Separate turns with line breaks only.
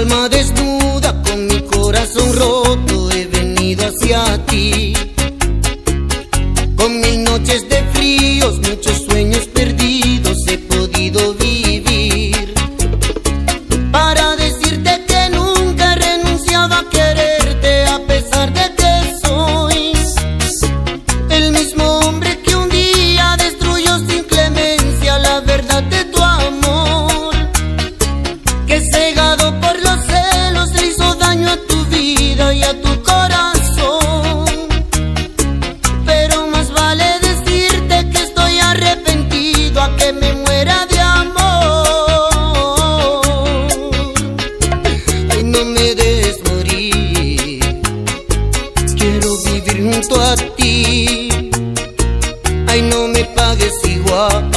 alma desnuda, con mi corazón roto, he venido hacia ti. Con mil noches de fríos, muchos sueños perdidos, he podido vivir para decirte que nunca he renunciado a quererte, a pesar de que soy el mismo hombre que un día destruyó sin clemencia la verdad de tu amor, que cegado por los celos le hizo daño a tu vida y a tu corazón. Pero más vale decirte que estoy arrepentido a que me muera de amor. Ay, no me dejes morir, quiero vivir junto a ti. Ay, no me pagues igual